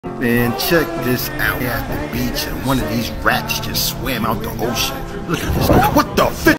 Man, check this out. At the beach and one of these rats just swam out the ocean. Look at this. What the